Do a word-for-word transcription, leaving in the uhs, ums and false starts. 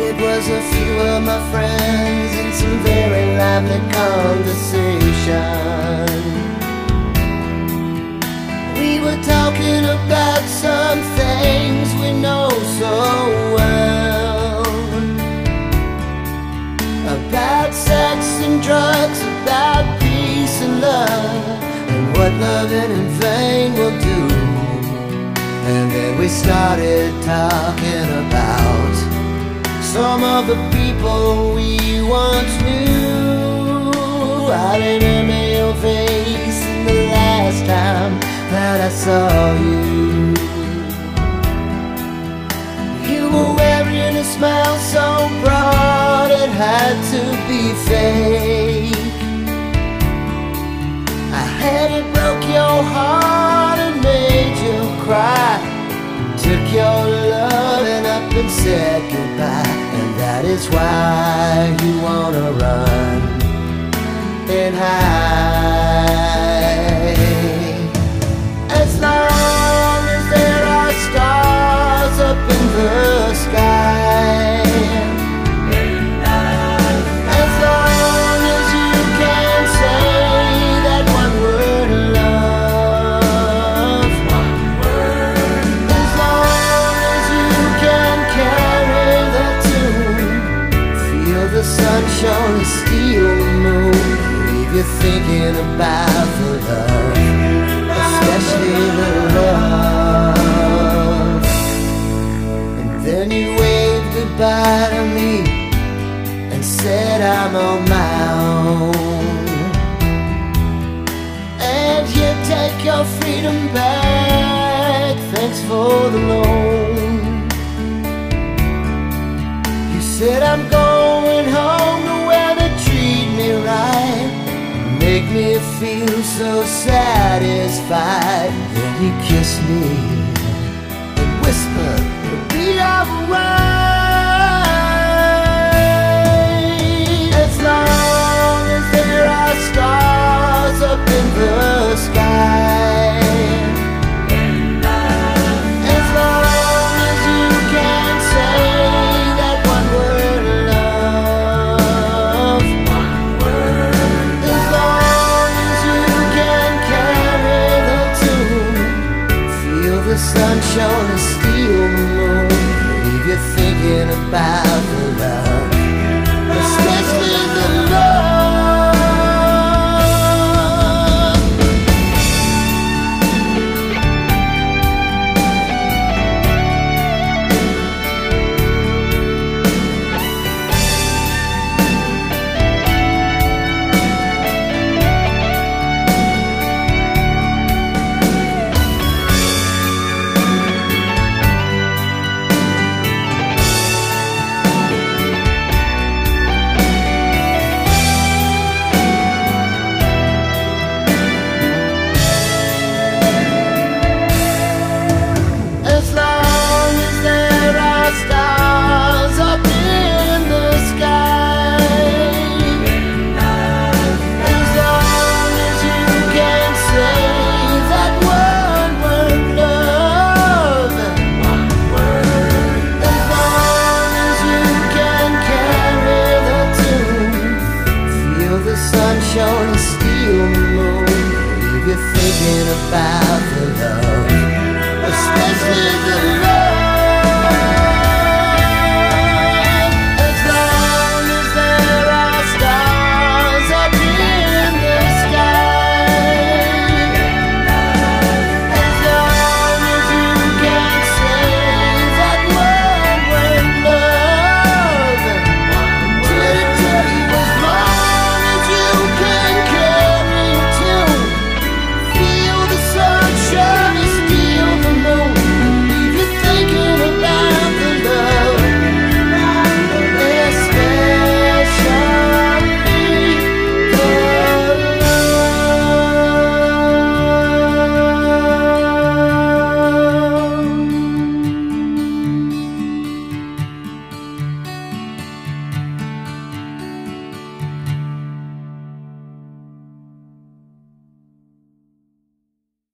It was a few of my friends in some very lively conversation. We were talking about some things we know so well, about sex and drugs, about peace and love, and what loving in vain will do. And then we started talking about some of the people we once knew. I remember your face the last time that I saw you. You were wearing a smile so broad it had to be fake. I had it broke your heart and made you cry, took your loving up and said goodbye. And that is why you wanna run and hide. As long as there are stars up in the sky, as long as you can say that one word, love, as long as you can carry the tune, feel the sunshine and steal the moon, leave you thinking about the love, especially the love. And then you waved goodbye to me and said I'm on my own, and you take your freedom back, thanks for the loan. You said I'm going home to where they treat me right, make me feel so satisfied. Then you kissed me and whispered, it'll be alright.